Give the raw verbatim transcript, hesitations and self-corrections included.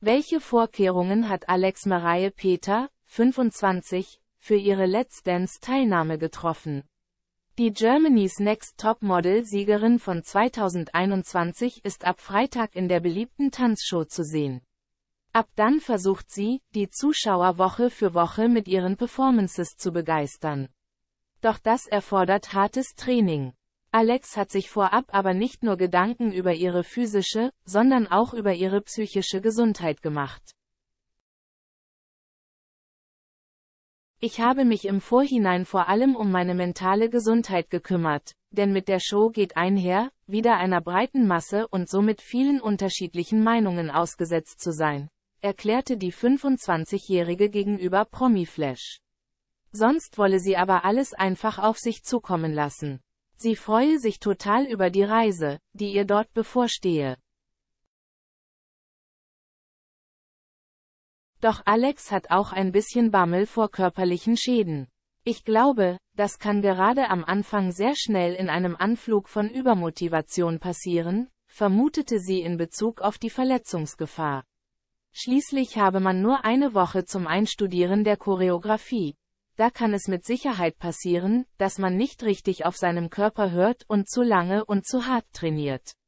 Welche Vorkehrungen hat Alex Mareie Peter, fünfundzwanzig, für ihre Let's Dance-Teilnahme getroffen? Die Germany's Next Topmodel-Siegerin von zweitausendeinundzwanzig ist ab Freitag in der beliebten Tanzshow zu sehen. Ab dann versucht sie, die Zuschauer Woche für Woche mit ihren Performances zu begeistern. Doch das erfordert hartes Training. Alex hat sich vorab aber nicht nur Gedanken über ihre physische, sondern auch über ihre psychische Gesundheit gemacht. Ich habe mich im Vorhinein vor allem um meine mentale Gesundheit gekümmert, denn mit der Show geht einher, wieder einer breiten Masse und somit vielen unterschiedlichen Meinungen ausgesetzt zu sein, erklärte die fünfundzwanzigjährige gegenüber Promiflash. Sonst wolle sie aber alles einfach auf sich zukommen lassen. Sie freue sich total über die Reise, die ihr dort bevorstehe. Doch Alex hat auch ein bisschen Bammel vor körperlichen Schäden. Ich glaube, das kann gerade am Anfang sehr schnell in einem Anflug von Übermotivation passieren, vermutete sie in Bezug auf die Verletzungsgefahr. Schließlich habe man nur eine Woche zum Einstudieren der Choreografie. Da kann es mit Sicherheit passieren, dass man nicht richtig auf seinem Körper hört und zu lange und zu hart trainiert.